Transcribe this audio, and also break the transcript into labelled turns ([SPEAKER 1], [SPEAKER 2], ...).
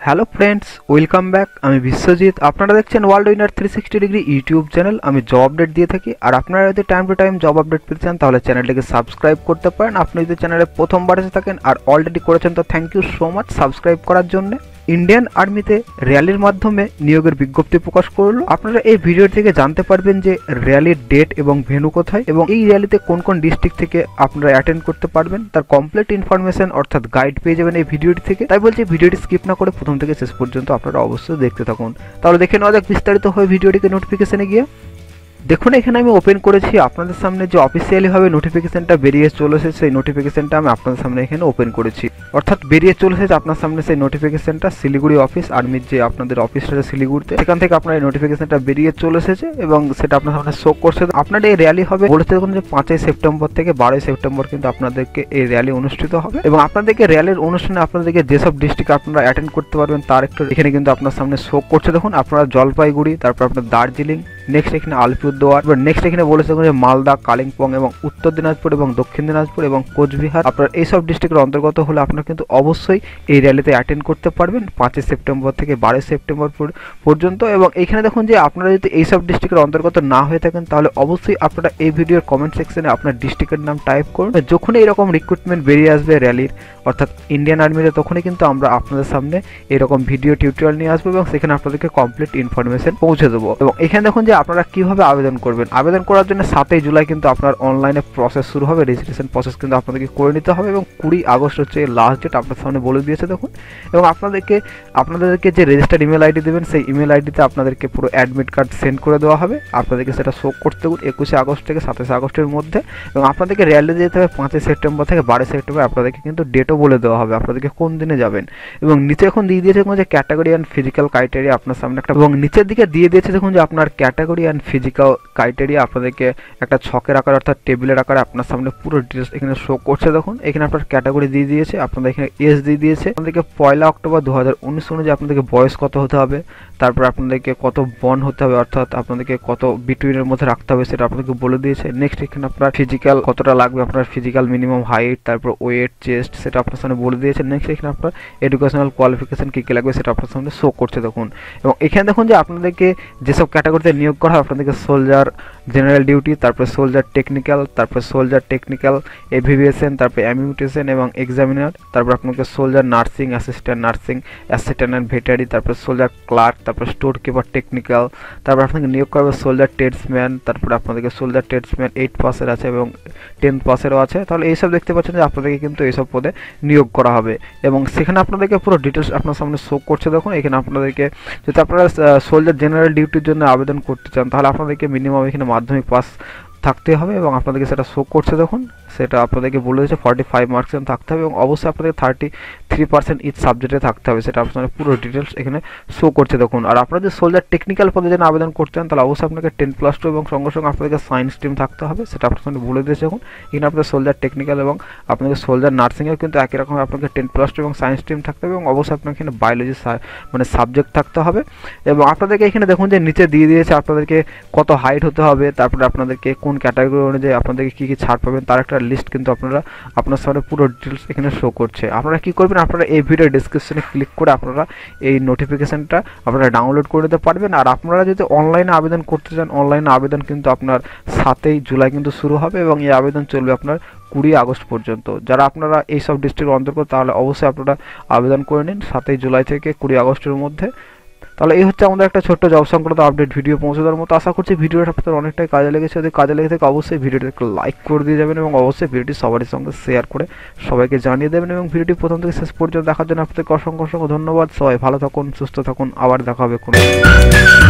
[SPEAKER 1] Hello friends, welcome back. আমি বিশ্বজিৎ। আপনারা দেখছেন world winner 360 degree YouTube channel. আমি জব আপডেট দিয়ে থাকি, আর আপনারা যদি time to time job update পেতে চান তাহলে চ্যানেলটিকে সাবস্ক্রাইব করতে পারেন। আপনি যদি চ্যানেলে প্রথমবার এসে থাকেন আর অলরেডি করেছেন তো thank you so much subscribe করার জন্য। ইন্ডিয়ান আর্মিতে র্যালির মাধ্যমে নিয়োগের বিজ্ঞপ্তি প্রকাশ করলো। আপনারা এই ভিডিও থেকে জানতে পারবেন যে র্যালির ডেট এবং ভেন্যু কোথায় এবং এই র্যালিতে কোন কোন ডিস্ট্রিক্ট থেকে আপনারা অ্যাটেন্ড করতে পারবেন তার কমপ্লিট ইনফরমেশন অর্থাৎ গাইড পেয়ে যাবেন এই ভিডিওটি থেকে। তাই বলছি ভিডিওটি স্কিপ না করে প্রথম থেকে শেষ পর্যন্ত আপনারা অবশ্যই দেখতে থাকুন। তাহলে দেখে নেওয়া যাক বিস্তারিত হয়ে ভিডিওটিকে নোটিফিকেশনে গিয়ে। দেখুন এখানে আমি ওপেন করেছি, আপনাদের সামনে যে অফিসিয়ালিভাবে নোটিফিকেশনটা বেরিয়ে চলে এসেছে সেই নোটিফিকেশনটা আমি আপনাদের সামনে এখানে ওপেন করেছি। অর্থাৎ বেরিয়ে চলে এসেছে আপনার সামনে সেই নোটিফিকেশনটা শিলিগুড়ি অফিস আর্মির যে আপনাদের অফিসটা আছে শিলিগুড়িতে, সেখান থেকে আপনার এই নোটিফিকেশনটা বেরিয়ে চলে এসেছে এবং সেটা আপনার সামনে শো করছে। আপনার এই র্যালি হবে বলেছে দেখুন যে 5ই সেপ্টেম্বর থেকে 12ই সেপ্টেম্বর কিন্তু আপনাদেরকে এই র্যালি অনুষ্ঠিত হবে এবং আপনাদেরকে র্যালির অনুষ্ঠানে আপনাদেরকে যেসব ডিস্ট্রিক্ট আপনারা অ্যাটেন্ড করতে পারবেন তার একটু এখানে কিন্তু আপনার সামনে শো করছে। দেখুন আপনারা জলপাইগুড়ি, তারপর আপনার দার্জিলিং, নেক্সট এখানে আলিপুরদুয়ার, নেক্সট এখানে বলেছে যে মালদা, কালিম্পং এবং উত্তর দিনাজপুর এবং দক্ষিণ দিনাজপুর এবং কোচবিহার। আপনার এইসব ডিস্ট্রিক্টের অন্তর্গত হলে আপনারা কিন্তু অবশ্যই এই র্যালিতে অ্যাটেন্ড করতে পারবেন 5ই সেপ্টেম্বর থেকে 12ই সেপ্টেম্বর পর্যন্ত। এবং এখানে দেখুন যে আপনারা যদি এইসব ডিস্ট্রিক্টের অন্তর্গত না হয়ে থাকেন তাহলে অবশ্যই আপনারা এই ভিডিওর কমেন্ট সেকশনে আপনার ডিস্ট্রিক্টের নাম টাইপ করুন। যখনই এরকম রিক্রুটমেন্ট বেরিয়ে আসবে র্যালির অর্থাৎ ইন্ডিয়ান আর্মিতে, তখনই কিন্তু আমরা আপনাদের সামনে এরকম ভিডিও টিউটোরিয়াল নিয়ে আসবো এবং সেখানে আপনাদেরকে কমপ্লিট ইনফরমেশন পৌঁছে দেবো। এবং এখানে দেখুন যে আপনারা কিভাবে আবেদন করবেন। আবেদন করার জন্য 7ই জুলাই কিন্তু আপনার অনলাইনে প্রসেস শুরু হবে, রেজিস্ট্রেশন প্রসেস কিন্তু আপনাদেরকে করে নিতে হবে এবং 20 আগস্ট হচ্ছে লাস্ট ডেট আপনার সামনে বলে দিয়েছে দেখুন। এবং আপনাদেরকে যে রেজিস্টার্ড ইমেল আইডি দেবেন সেই ইমেল আইডিতে আপনাদেরকে পুরো অ্যাডমিট কার্ড সেন্ড করে দেওয়া হবে। আপনাদেরকে সেটা শো করতে হবে 21 আগস্ট থেকে 27 আগস্টের মধ্যে। এবং আপনাদেরকে র্যালি যেতে হবে 5ই সেপ্টেম্বর থেকে 12ই সেপ্টেম্বর। আপনাদেরকে কিন্তু ডেটও বলে দেওয়া হবে আপনাদেরকে কোন দিনে যাবেন। এবং নিচে এখন দিয়ে দিয়েছে দেখুন যে ক্যাটাগরি অ্যান্ড ফিজিক্যাল ক্রাইটেরিয়া আপনার সামনে একটা, এবং নিচের দিকে দিয়ে দিয়েছে দেখুন যে আপনার ক্যাটাগরি অ্যান্ড ফিজিক্যাল ক্রাইটেরিয়া আপনাদেরকে একটা ছকের আকারে অর্থাৎ টেবিলের আকারে আপনার সামনে পুরো ডিটেলস এখানে শো করছে দেখুন। এখানে আপনার ক্যাটাগরি দিয়ে দিয়েছে, আপনাদের এখানে এজ দিয়ে দিয়েছে, আপনাদেরকে 1 অক্টোবর 2019 অনুযায়ী আপনাদেরকে বয়স কত হতে হবে, তারপর আপনাদেরকে কত বর্ন হতে হবে অর্থাৎ আপনাদেরকে কত বিটুইনের মধ্যে রাখতে হবে সেটা আপনাদেরকে বলে দিয়েছে। নেক্সট এখানে আপনার ফিজিক্যাল কতটা লাগবে, আপনার ফিজিক্যাল মিনিমাম হাইট, তারপর ওয়েট, চেস্ট সেটা আপনার সামনে বলে দিয়েছে। নেক্সট এখানে আপনার এডুকেশনাল কোয়ালিফিকেশন কী কী লাগবে সেটা আপনার সামনে শো করছে দেখুন। এবং এখানে দেখুন যে আপনাদেরকে যেসব ক্যাটাগরিতে নিয়োগ করা হয় আপনাদেরকে সোলজার জেনারেল ডিউটি, তারপর সোলজার টেকনিক্যাল, তারপর সোলজার টেকনিক্যাল এভিয়েশন, তারপর অ্যামিউটেশন এবং এক্সামিনার, তারপর আপনাকে soldier nursing, assistant nursing, assistant and veterinary, তারপর সোলজার ক্লার্ক, তারপর স্টোর কিপার টেকনিক্যাল, তারপর আপনাকে নিয়োগ করবে সোলজার ট্রেডসম্যান, তারপর আপনাদেরকে সোলজার ট্রেডসম্যান 8 পাসের আছে এবং 10 পাসেরও আছে। তাহলে এইসব দেখতে পাচ্ছেন যে আপনাদেরকে কিন্তু এইসব পদে নিয়োগ করা হবে এবং সেখানে আপনাদেরকে পুরো ডিটেলস আপনার সামনে শো করছে দেখুন। এখানে আপনাদেরকে যদি আপনারা সোলজার জেনারেল ডিউটির জন্য আবেদন করতে চান তাহলে আপনাদেরকে মিনিমাম এখানে মাধ্যমিক পাস থাকতে হবে এবং আপনাদেরকে সেটা শো করছে দেখুন। সেটা আপনাদেরকে বলে দিয়েছে 45 মার্কস থাকতে হবে এবং অবশ্যই আপনাদের 33% ইচ সাবজেক্টে থাকতে হবে, সেটা আপনাদের পুরো ডিটেলস এখানে শো করছে দেখুন। আর আপনারা যদি সোলজার টেকনিক্যাল পদে যেন আবেদন করতে চান তাহলে অবশ্যই আপনাকে 10+2 এবং সঙ্গে সঙ্গে আপনাদেরকে সায়েন্স স্ট্রিম থাকতে হবে, সেটা আপনাদের বলে দিয়েছে দেখুন। এখানে আপনাদের সোলজার টেকনিক্যাল এবং আপনাদের সোলজার নার্সিংয়েও কিন্তু একই রকম আপনাকে 10+2 এবং সায়েন্স স্ট্রিম থাকতে হবে এবং অবশ্যই আপনাকে এখানে বায়োলজি মানে সাবজেক্ট থাকতে হবে। এবং আপনাদেরকে এখানে দেখুন যে নিচে দিয়ে দিয়েছে আপনাদেরকে কত হাইট হতে হবে, তারপরে আপনাদেরকে কোন ক্যাটাগরি অনুযায়ী আপনাদেরকে কী কী ছাড় পাবেন তার একটা লিস্ট কিন্তু আপনার সামনে পুরো ডিটেলস এখানে শো করছে। আপনারা কি করবেন, আপনারা এই ভিডিও ডেসক্রিপশনে ক্লিক করে আপনারা এই নোটিফিকেশনটা আপনারা ডাউনলোড করে নিতে পারবেন। আর আপনারা যদি অনলাইনে আবেদন করতে চান অনলাইনে আবেদন কিন্তু আপনার 7ই জুলাই কিন্তু শুরু হবে এবং এই আবেদন চলবে আপনার 20 আগস্ট পর্যন্ত। যারা আপনারা এইসব ডিস্ট্রিক্টের অন্তর্গত তাহলে অবশ্যই আপনারা আবেদন করে নিন 7ই জুলাই থেকে 20 আগস্টের মধ্যে। তাহলে এই হচ্ছে আমাদের একটা ছোট্ট জব সংক্রান্ত আপডেট ভিডিও পৌঁছে দেওয়ার মতো। আশা করছি ভিডিওটা আপনাদের অনেকটাই কাজে লেগেছে। যদি কাজে লেগে থাকে অবশ্যই ভিডিওটা একটু লাইক করে দিয়ে যাবেন এবং অবশ্যই ভিডিওটি সবারই সঙ্গে শেয়ার করে সবাইকে জানিয়ে দেবেন। এবং ভিডিওটি প্রথম থেকে শেষ পর্যন্ত দেখার জন্য আপনাদেরকে অসংখ্য ধন্যবাদ। সবাই ভালো থাকুন, সুস্থ থাকুন, আবার দেখা হবে কোনো